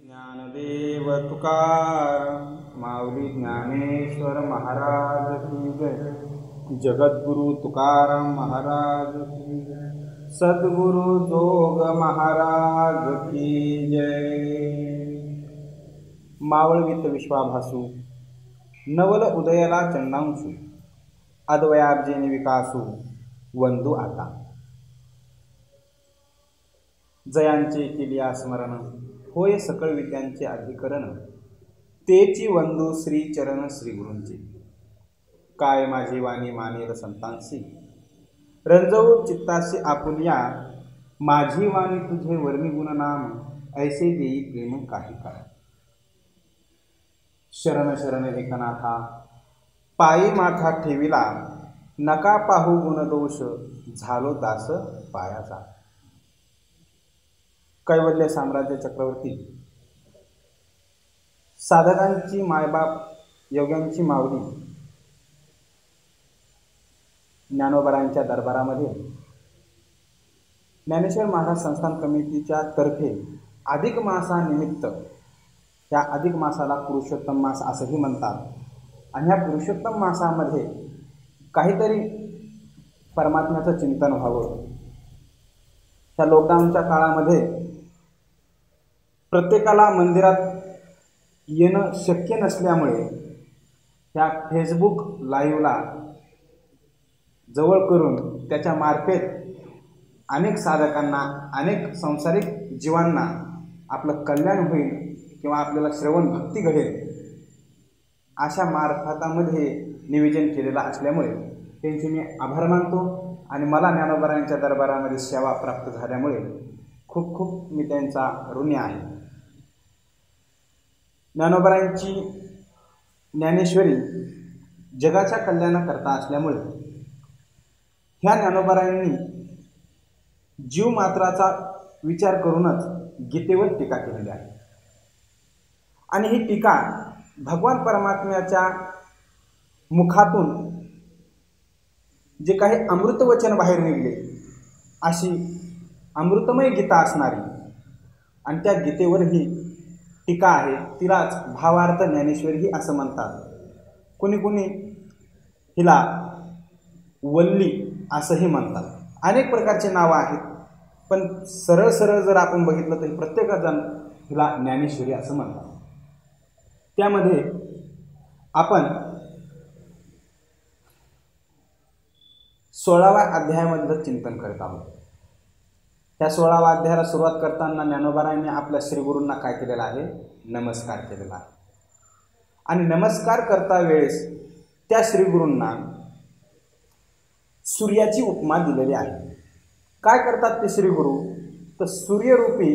ज्ञानदेव तुकाराम माऊली ज्ञानेश्वर महाराज की जय। जगद्गुरु तुकाराम महाराज की जय। सद्गुरु जोग महाराज की जय। मावळवित विश्वाभासू नवल उदयला चंडांशू अद्वयाब्जेने विकासू वंदू आता। जयांचे केलिया स्मरण होय सकळ विद्यांचे अधिकरण तेची वंदू श्री चरण श्री गुरूंचे। काय माझी वाणी मानेल संतांसी रंजवू चित्तासी आपुलिया माझी वाणी तुझे वर्णी गुणनाम ऐसे देई प्रेम काही काळ। शरण शरण एकनाथा पायी माथा ठेविला नका पाहू गुणदोष झालो दास पायाचा। कैवल्य साम्राज्य चक्रवर्ती साधकांची मायबाप योग्यांची माऊली ज्ञानोबरांच्या दरबारामध्ये ज्ञानेश्वर महाराज संस्थान कमिटीच्या तर्फे अधिक मासानिमित्त या अधिक मासाला पुरुषोत्तम मास असंही म्हणतात आणि ह्या पुरुषोत्तम मासामध्ये काहीतरी परमात्म्याचं चिंतन व्हावं। ह्या लॉकडाऊनच्या काळामध्ये प्रत्येकाला मंदिरात येणं शक्य नसल्यामुळे ह्या फेसबुक लाईव्हला जवळ करून त्याच्या मार्फत अनेक साधकांना अनेक सांसारिक जीवांना आपलं कल्याण होईल किंवा आपल्याला श्रवण भक्ती घडेल अशा मार्फतामध्ये नियोजन केलेलं असल्यामुळे त्यांचे मी आभार मानतो आणि मला ज्ञानोबरांच्या दरबारामध्ये सेवा प्राप्त झाल्यामुळे खूप खूप मी त्यांचा ऋणी आहे। ज्ञानोबरांची ज्ञानेश्वरी जगाच्या कल्याणाकरता असल्यामुळे ह्या ज्ञानोबरांनी जीव मात्राचा विचार करूनच गीतेवर टीका केलेली आहे आणि ही टीका भगवान परमात्म्याच्या मुखातून जे काही अमृतवचन बाहेर निघले अशी अमृतमय गीता असणारी आणि त्या गीतेवर ही टीका आहे। तिलाच भावार्थ ज्ञानेश्वरी असं म्हणतात। कुणी कुणी हिला वल्ली असंही म्हणतात। अनेक प्रकारचे नावं आहेत पण सरळ सरळ जर आपण बघितलं तर प्रत्येकजण हिला ज्ञानेश्वरी असं म्हणतात। त्यामध्ये आपण 16व्या अध्यायामधलं चिंतन करत आहोत। त्या 16व्या अध्यायाला सुरुवात करताना ज्ञानोबरांनी आपल्या श्रीगुरूंना काय केलेला आहे? नमस्कार केलेला आहे आणि नमस्कार करता वेळेस त्या श्रीगुरूंना सूर्याची उपमा दिलेली आहे। काय करतात ते श्रीगुरू? तर सूर्यरूपी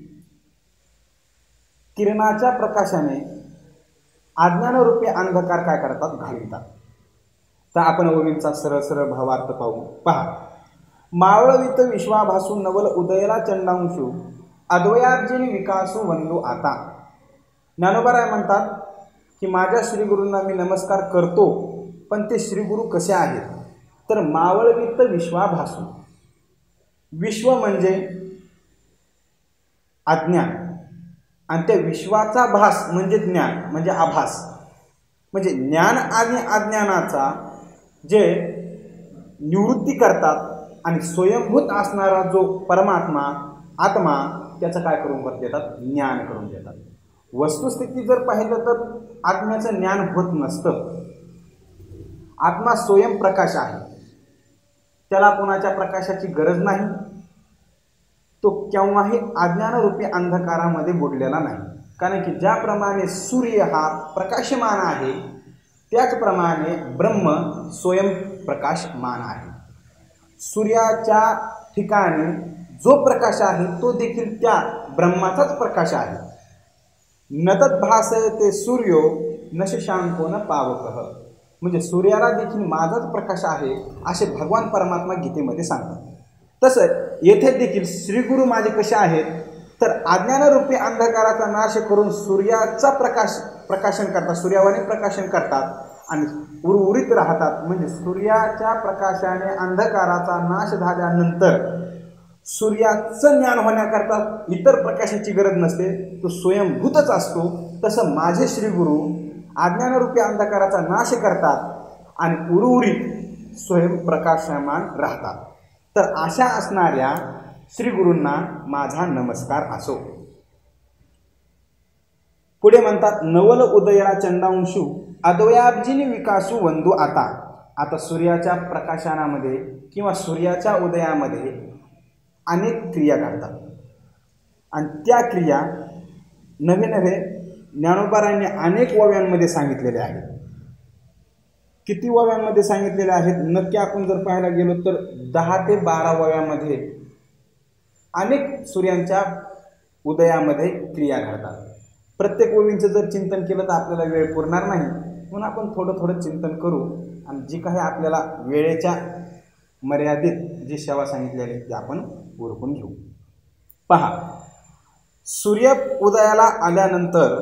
किरणाच्या प्रकाशाने अज्ञानरूपी अंधकार काय करतात? घालतात। तर आपण ओवींचा सरळ सरळ भावार्थ पाहू। पहा, मावळवित विश्वाभासू नवल उदयला चंडांशू अद्वयाब्जेने विकासू वंदू आता। ज्ञानोबराय म्हणतात की माझ्या श्रीगुरूंना मी नमस्कार करतो पण ते श्रीगुरू कसे आहेत? तर मावळवित विश्वाभासू, विश्व म्हणजे अज्ञान आणि त्या विश्वाचा भास म्हणजे ज्ञान म्हणजे आभास, म्हणजे ज्ञान आणि अज्ञानाचा जे निवृत्ती करतात आणि स्वयंभूत असणारा जो परमात्मा आत्मा त्याचं काय करून देतात? ज्ञान करून देतात। वस्तुस्थिती जर पाहिलं तर आत्म्याचं ज्ञान होत नसतं। आत्मा स्वयंप्रकाश आहे, त्याला कोणाच्या प्रकाशाची गरज नाही। तो केव्हाही अज्ञानरूपी अंधकारामध्ये बुडलेला नाही, कारण की ज्याप्रमाणे सूर्य हा प्रकाशमान आहे त्याचप्रमाणे ब्रह्म स्वयंप्रकाशमान आहे। सूर्याच्या ठिकाणी जो प्रकाश आहे तो देखील त्या ब्रह्माचाच प्रकाश आहे। नतत भासते सूर्यो न शशांको न पावकः, म्हणजे सूर्याला देखील माझाच प्रकाश आहे असे भगवान परमात्मा गीतेमध्ये सांगतात। तसं येथे देखील श्रीगुरू माझे कसे आहेत? तर अज्ञानरूपी अंधकाराचा नाश करून सूर्याचा प्रकाशन करतात, सूर्यावाने प्रकाशन करतात आणि उर्वरित राहतात। म्हणजे सूर्याच्या प्रकाशाने अंधकाराचा नाश झाल्यानंतर सूर्याचं ज्ञान होण्याकरता इतर प्रकाशाची गरज नसते, तो स्वयंभूतच असतो. तसं माझे श्री गुरु अज्ञानरूपी अंधकाराचा नाश करतात आणि उर्वरित स्वयंप्रकाशमान राहतात. तर अशा असणाऱ्या श्री गुरूंना माझा नमस्कार असो. पुढे म्हणतात, नवल उदया चंदांशू अद्वयाब्जिनी विकासू वंदू आता. आता सूर्याच्या प्रकाशनामध्ये किंवा सूर्याच्या उदयामध्ये अनेक क्रिया घडतात आणि त्या क्रिया नवे नवे ज्ञानोबारांनी अनेक ओव्यांमध्ये सांगितलेल्या आहेत. किती ओव्यांमध्ये सांगितलेल्या आहेत नक्की आपण जर पाहायला गेलो तर 10 ते 12 ओव्यांमध्ये अनेक सूर्यांच्या उदयामध्ये क्रिया घडतात. प्रत्येक ओवींचं जर चिंतन केलं तर आपल्याला वेळ पुरणार नाही, म्हणून आपण थोडं थोडं चिंतन करू आणि जी काही आपल्याला वेळेच्या मर्यादित जी सेवा सांगितलेली आहे ती आपण उरकून घेऊ. पहा, सूर्य उदयाला आल्यानंतर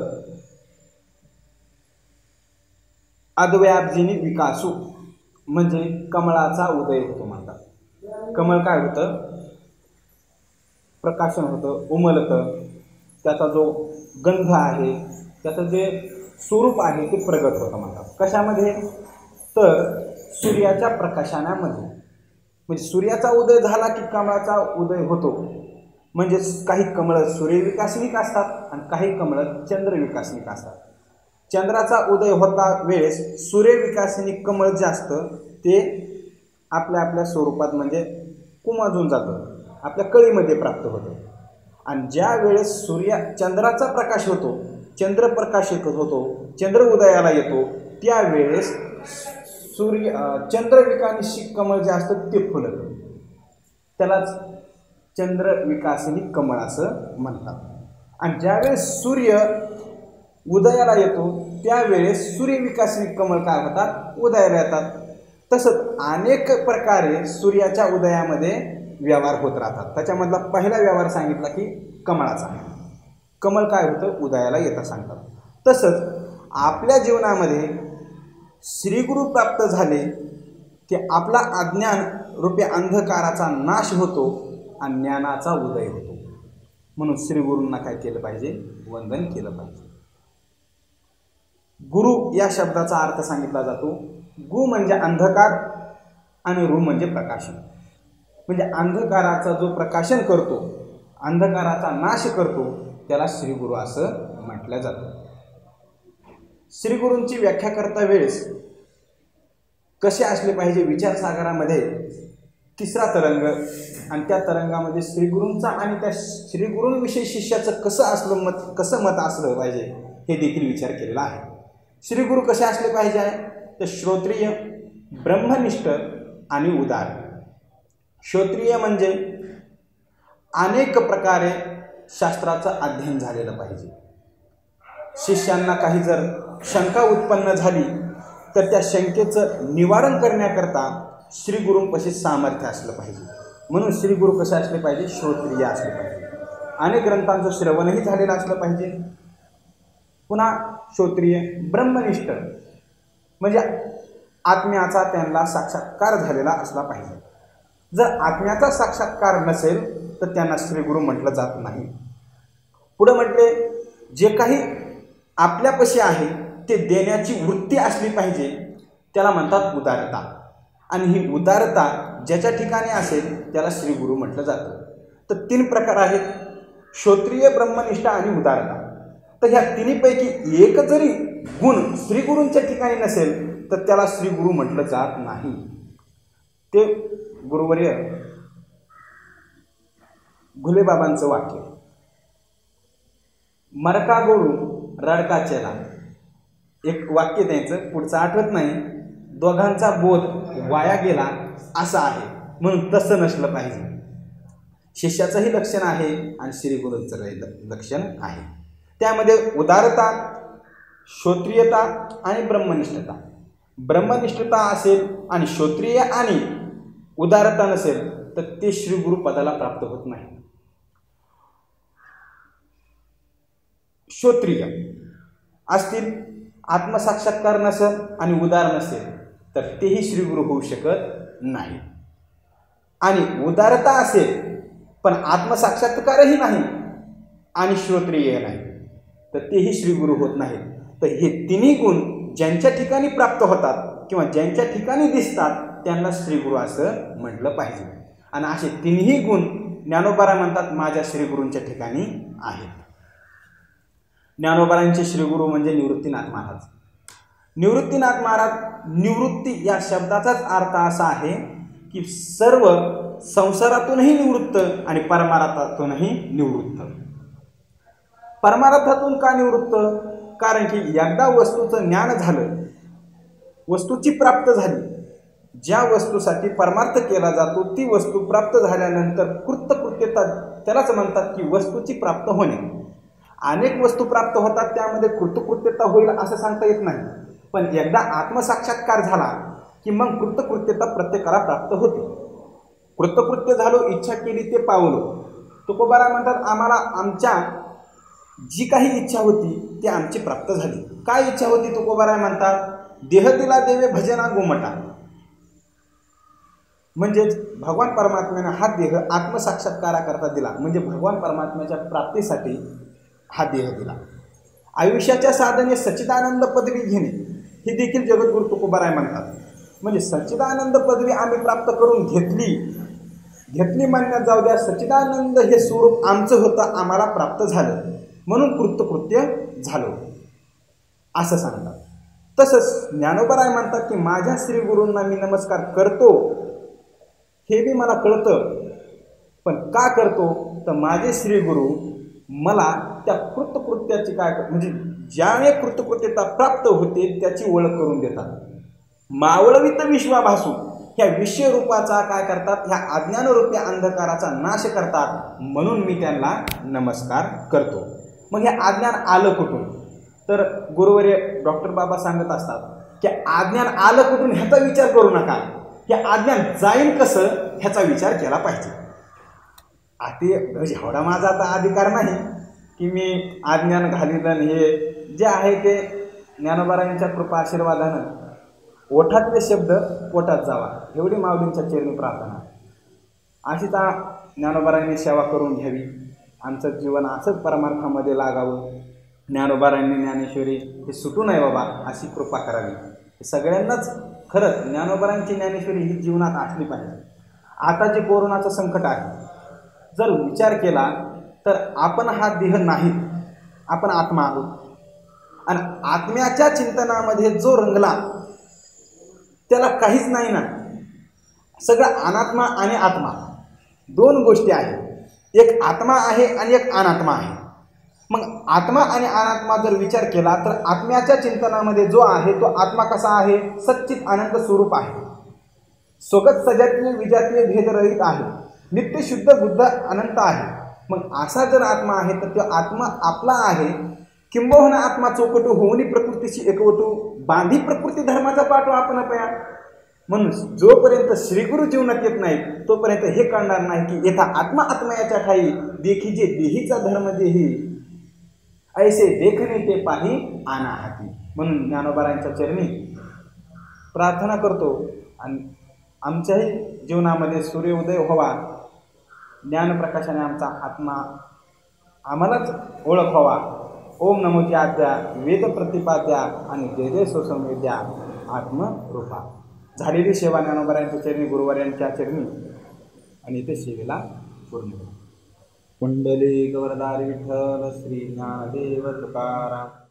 अद्वयाब्जिनी विकासू म्हणजे कमळाचा उदय होतो म्हणतात. कमळ काय होतं, प्रकाशन होतं, उमलतं, त्याचा जो गंध आहे, त्याचं जे स्वरूप आहे ते प्रगट होतं म्हणतात. कशामध्ये, तर सूर्याच्या प्रकाशनामध्ये. म्हणजे सूर्याचा उदय झाला की कमळाचा उदय होतो. म्हणजे काही कमळं सूर्यविकासनिक असतात आणि काही कमळं चंद्रविकासनिक असतात. चंद्राचा उदय होता वेळेस सूर्यविकासनिक कमळ जे असतं ते आपल्या आपल्या स्वरूपात म्हणजे कुमाजून जातं, आपल्या कळीमध्ये प्राप्त होतं. आणि ज्या वेळेस चंद्राचा प्रकाश होतो, चंद्र प्रकाशित होतो, चंद्र उदयाला येतो, त्यावेळेस चंद्रविकासनिक कमळ जे असतं ते फुलतं. त्यालाच चंद्रविकासनिक कमळ असं म्हणतात. आणि ज्यावेळेस सूर्य उदयाला येतो त्यावेळेस सूर्यविकासनिक कमळ काय होतात, उदयाला येतात. तसंच अनेक प्रकारे सूर्याच्या उदयामध्ये व्यवहार होत राहतात. त्याच्यामधला पहिला व्यवहार सांगितला की कमळाचा. कमळ काय होतं, उदयाला येता सांगतात. तसंच आपल्या जीवनामध्ये श्रीगुरु प्राप्त झाले की आपला अज्ञान रूपी अंधकाराचा नाश होतो आणि ज्ञानाचा उदय होतो. म्हणून श्रीगुरूंना काय केलं पाहिजे, वंदन केलं पाहिजे. गुरु या शब्दाचा अर्थ सांगितला जातो. गु म्हणजे अंधकार आणि रु म्हणजे प्रकाशन. म्हणजे अंधकाराचा जो प्रकाशन करतो, अंधकाराचा नाश करतो त्याला श्रीगुरु असं म्हटलं जातं. श्रीगुरूंची व्याख्या करता वेळेस कसे असले पाहिजे, विचारसागरामध्ये 3रा तरंग आणि त्या तरंगामध्ये श्रीगुरूंचा आणि त्या श्रीगुरूंविषयी शिष्याचं कसं मत असलं पाहिजे हे देखील विचार केलेला आहे. श्रीगुरु कसे असले पाहिजे आहे तर श्रोत्रिय, ब्रह्मनिष्ठ आणि उदार. श्रोत्रिय म्हणजे अनेक प्रकारे शास्त्राचं अध्ययन झालेलं पाहिजे. शिष्यांना काही जर शंका उत्पन्न झाली तर त्या शंकेचं निवारण करण्याकरता श्रीगुरूंपाशी सामर्थ्य असलं पाहिजे. म्हणून श्रीगुरू कसे असले पाहिजे, श्रोत्रिय असले पाहिजे. अनेक ग्रंथांचं श्रवणही झालेलं असलं पाहिजे. पुन्हा श्रोत्रिय, ब्रह्मनिष्ठ म्हणजे आत्म्याचा त्यांना साक्षात्कार झालेला असला पाहिजे. जर आत्म्याचा साक्षात्कार नसेल तर त्यांना श्रीगुरू म्हटलं जात नाही. पुढे म्हटले, जे काही आपल्यापाशी आहे ते देण्याची वृत्ती असली पाहिजे, त्याला म्हणतात उदारता. आणि ही उदारता ज्याच्या ठिकाणी असेल त्याला श्रीगुरू म्हटलं जातं. तर 3 प्रकार आहेत, श्रोत्रिय, ब्रह्मनिष्ठ आणि उदारता. तर ह्या तिन्हीपैकी एक जरी गुण श्रीगुरूंच्या ठिकाणी नसेल तर त्याला श्रीगुरू म्हटलं जात नाही. ते गुरुवर्य घुलेबाबांचं वाक्य, मरका गोडू रडका चेला, एक वाक्य त्यांचं पुढचं आठवत नाही, दोघांचा बोध वाया गेला असं आहे. म्हणून तसं नसलं पाहिजे. शिष्याचंही लक्षण आहे आणि श्रीगुरूंचं लक्षण आहे. त्यामध्ये उदारता, श्रोत्रियता आणि ब्रह्मनिष्ठता. ब्रह्मनिष्ठता असेल आणि श्रोत्रिय आणि उदारता नसेल तर ते श्रीगुरु पदाला प्राप्त होत नाही. श्रोत्रिय असतील, आत्मसाक्षात्कार नसेल आणि उदार नसेल तर तेही श्रीगुरु होऊ शकत नाही. आणि उदारता असेल पण आत्मसाक्षात्कारही नाही आणि श्रोत्रिय नाही, तर तेही श्रीगुरु होत नाहीत. तर हे तिन्ही गुण ज्यांच्या ठिकाणी प्राप्त होतात किंवा ज्यांच्या ठिकाणी दिसतात त्यांना श्रीगुरु असं म्हटलं पाहिजे. आणि असे तिन्ही गुण ज्ञानोबाराय म्हणतात माझ्या श्रीगुरूंच्या ठिकाणी आहेत. ज्ञानोबारायांचे श्रीगुरू म्हणजे निवृत्तीनाथ महाराज. निवृत्तीनाथ महाराज, निवृत्ती या शब्दाचाच अर्थ असा आहे की सर्व संसारातूनही निवृत्त आणि परमार्थातूनही निवृत्त. परमार्थातून का निवृत्त? कारण की एकदा वस्तूचं ज्ञान झालं, वस्तूची प्राप्त झाली, ज्या वस्तूसाठी परमार्थ केला जातो ती वस्तू प्राप्त झाल्यानंतर कृतकृत्यता, त्यालाच म्हणतात की वस्तूची प्राप्त होणे. अनेक वस्तू प्राप्त होतात, त्यामध्ये कृतकृत्यता होईल असं सांगता येत नाही, पण एकदा आत्मसाक्षात्कार झाला की मग कृतकृत्यता प्रत्येकाला प्राप्त होते. कृतकृत्य झालो, इच्छा केली ते पावलो. तुकोबाराय म्हणतात आम्हाला आमच्या जी काही इच्छा होती ती आमची प्राप्त झाली. काय इच्छा होती? तुकोबाराय म्हणतात देह दिला देवे भजना गोमटा, म्हणजेच भगवान परमात्म्याने हा देह आत्मसाक्षात्काराकरता दिला, म्हणजे भगवान परमात्म्याच्या प्राप्तीसाठी हा देह दिला. आयुष्याच्या साधने सच्चिदानंद पदवी घेणे हे देखील जगद्गुरु तुकोबाराय म्हणतात. म्हणजे सच्चिदानंद पदवी आम्ही प्राप्त करून घेतली म्हणण्यात जाऊ द्या, सच्चिदानंद हे स्वरूप आमचं होतं, आम्हाला प्राप्त झालं म्हणून कृतकृत्य झालो असं सांगतात. तसंच ज्ञानोबाराय म्हणतात की माझ्या श्रीगुरूंना मी नमस्कार करतो हे बी मला कळतं, पण का करतो? तर माझे श्रीगुरू मला त्या कृतकृत्याची काय, म्हणजे ज्याने कृतकृत्यता प्राप्त होते त्याची ओळख करून देतात. मावळवित विश्वाभासू ह्या विश्वरूपाचा काय करतात? ह्या अज्ञानरूपी अंधकाराचा नाश करतात, म्हणून मी त्यांना नमस्कार करतो. मग हे अज्ञान आलं कुठून? तर गुरुवर्य डॉक्टर बाबा सांगत असतात की अज्ञान आलं कुठून ह्याचा विचार करू नका, हे अज्ञान जाईल कसं ह्याचा विचार केला पाहिजे. आता एवढा माझा आता अधिकार नाही की मी अज्ञान घालीलन, हे जे आहे ते ज्ञानोबारायांच्या कृपा आशीर्वादानं ओठातले शब्द पोटात जावा एवढी माऊलींच्या चरणी प्रार्थना. अशीच ज्ञानोबारायांनी सेवा करून घ्यावी, आमचं जीवन असंच परमार्थामध्ये लागावं. ज्ञानोबारायांनी ज्ञानेश्वरी हे सुटू नये बाबा अशी कृपा करावी. सगळ्यांनाच खरंच ज्ञानोबारायांची ज्ञानेश्वरी ही जीवनात असली पाहिजे. आता जे कोरोनाचं संकट आहे, जर विचार केला तर आपण हा देह नाहीत, आपण आत्मा आहोत. आणि आत्म्याच्या चिंतनामध्ये जो रंगला त्याला काहीच नाही ना. सगळं अनात्मा आणि आत्मा दोन गोष्टी आहेत. एक आत्मा आहे आणि एक अनात्मा आहे. मग आत्मा आणि अनात्मा जर विचार केला तर आत्म्याच्या चिंतनामध्ये जो आहे तो आत्मा कसा आहे? सच्चित आनंद स्वरूप आहे, स्वगत सजातीय विजातीय भेदरहित आहे, नित्य शुद्ध बुद्ध अनंत आहे. मग असा जर आत्मा आहे तर तो आत्मा आपला आहे, किंबहुना आत्मा चौकटू होऊनी प्रकृतीशी एकवटू, बांधी प्रकृती धर्माचा पाठो आपण पया. म्हणून जोपर्यंत श्रीगुरु जीवनात येत नाही तोपर्यंत हे कळणार नाही की येथा आत्मा आत्मयाच्या ठाई देखीजे देहीचा धर्म देही, ऐसे देखणे ते पाही आना हाती. म्हणून ज्ञानोबारायांच्या चरणी प्रार्थना करतो आणि आमच्याही जीवनामध्ये सूर्योदय व्हावा, ज्ञानप्रकाशाने आमचा आत्मा आम्हालाच ओळख व्हावा. ओम नमोची आद्या वेद प्रतिपाद्या आणि जय जय सोसंवेद्या आत्मरूपा. झालेली सेवा ज्ञानोबारायांच्या चरणी, गुरुवार्यांच्या चरणी आणि इथे सेवेला पूर्ण. कुंडली गवरदारी विठ्ठल श्री ज्ञानदेव तुकाराम.